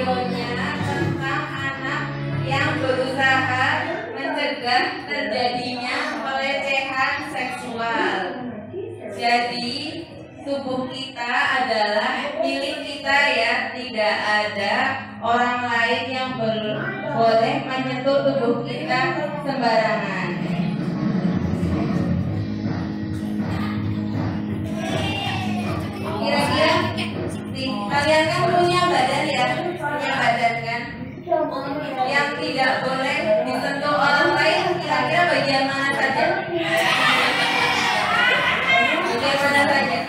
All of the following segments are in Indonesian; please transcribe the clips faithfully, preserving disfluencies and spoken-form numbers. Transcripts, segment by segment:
audionya tentang anak yang berusaha mencegah terjadinya pelecehan seksual. Jadi tubuh kita adalah milik kita ya, tidak ada orang lain yang boleh menyentuh tubuh kita sembarangan. Kira-kira nih, kalian kan punya badan ya, punya badan kan, yang tidak boleh disentuh orang lain. Kira-kira bagian mana saja? Bagian mana saja?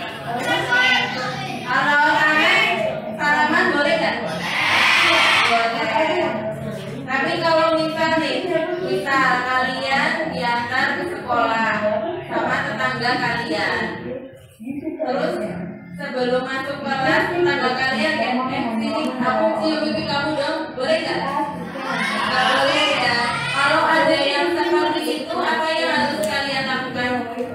Kalau aneh, salaman boleh nggak? Boleh. Tapi kalau misal nih, misal kalian diantar ke sekolah sama tetangga kalian, terus sebelum masuk kelas tetangga kalian ya, eh sini aku cium pipi kamu dong, boleh nggak? Nggak boleh ya. Kalau ada yang seperti itu, apa yang harus kalian lakukan?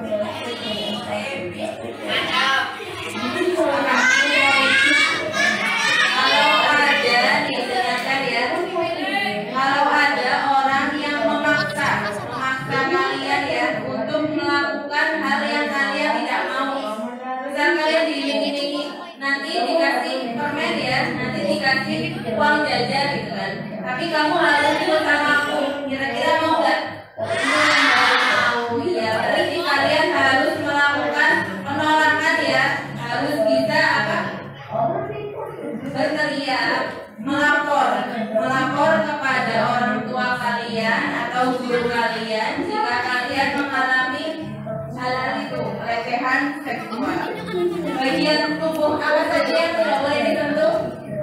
Kalau ada, didengarkan ya. Kalau ada orang yang memaksa, memaksa kalian ya untuk melakukan hal yang kalian tidak mau. Misal kalian diiringi, nanti dikasih permen ya, nanti dikasih uang jajan gitu kan. Tapi kamu harus ikut sama aku. Kira-kira mau nggak? Mau ya. Berarti kalian harus melakukan penolakan ya. Harus bisa apa? Berteriak, melapor, melapor kepada orang tua kalian atau guru kalian jika kalian mengalami hal itu, pelecehan seksual. Bagian tubuh apa saja yang tidak boleh disentuh?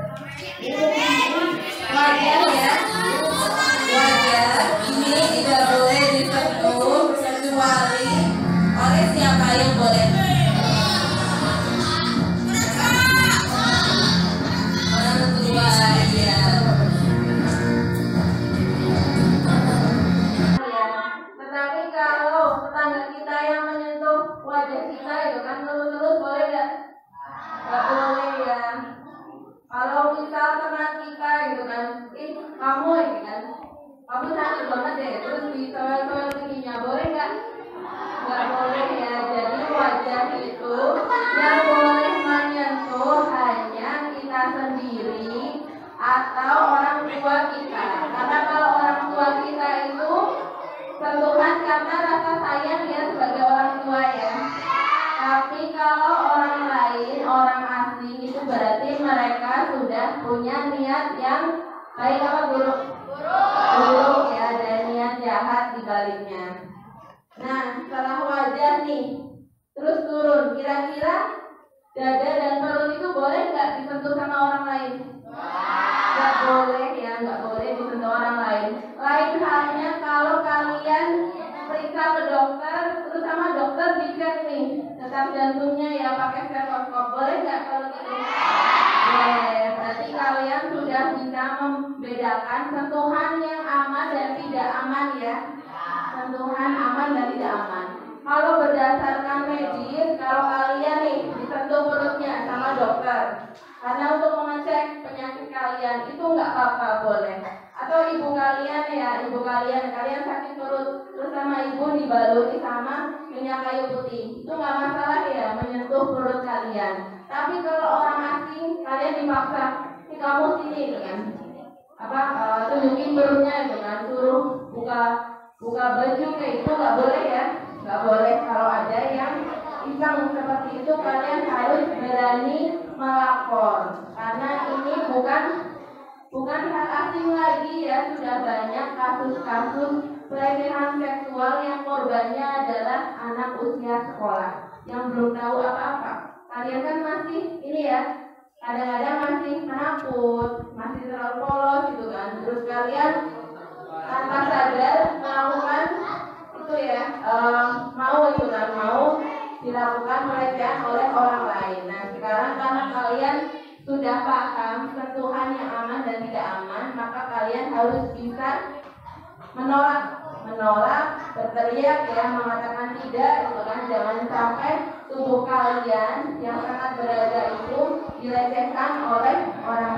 Wajah ya, wajah ini tidak boleh disentuh kecuali oleh siapa yang boleh? Orang tua ya. Tetapi kalau tetangga kita yang menyentuh wajah kita itu kan terus-terus boleh nggak? Nggak boleh ya. Kalau misal teman kita gitu kan, ih kamu ini kan, kamu cantik banget deh, terus ditowel-towel tingginya, boleh nggak? Nggak boleh ya. Jadi wajah itu yang boleh menyentuh hanya kita sendiri atau orang tua kita. Karena kalau orang tua kita itu sentuhan karena rasa sayang ya sebagai orang tua ya. Tapi kalau orang lain, orang asing itu berarti mereka sudah punya niat yang baik apa buruk? Buruk ya, ada niat jahat di baliknya. Nah, setelah wajah nih, terus turun, kira-kira dada dan perut itu boleh nggak disentuh sama orang lain? Nggak boleh ya, nggak boleh disentuh orang lain. Lain halnya kalau kalian periksa ke dokter, terus sama dokter dicek nih detak jantungnya ya pakai stetoskop, boleh nggak kalau gitu? Boleh. Berarti kalian sudah bisa membedakan sentuhan yang aman dan tidak aman ya. Sentuhan aman dan tidak aman. Kalau berdasarkan medis, kalau kalian nih disentuh perutnya sama dokter, karena untuk mengecek penyakit kalian itu nggak apa-apa, boleh. Atau ibu kalian ya, ibu kalian, kalian sakit perut, terus sama ibu dibaluri sama minyak kayu putih, itu nggak masalah ya menyentuh perut kalian. Tapi kalau orang asing, kalian dipaksa, ini kamu sini gitu kan, apa uh, tunjukin perutnya gitu kan, suruh buka buka baju kayak itu nggak boleh ya, nggak boleh. Kalau ada yang iseng seperti itu, kalian harus berani melapor, karena ini bukan bukan hal asing lagi ya, sudah banyak kasus-kasus pelecehan seksual yang korbannya adalah anak usia sekolah yang belum tahu apa-apa. Kalian kan masih ini ya, kadang-kadang masih menakut, masih terlalu polos gitu kan, terus kalian tanpa sadar melakukan itu ya, um, mau itu kan, mau dilakukan pelecehan oleh orang lain. Nah sekarang karena kalian sudah paham sentuhan yang aman dan tidak aman, maka kalian harus bisa menolak, menolak, berteriak ya, mengatakan tidak, gitu kan. Jangan sampai tubuh kalian yang sangat berharga itu dilecehkan oleh orang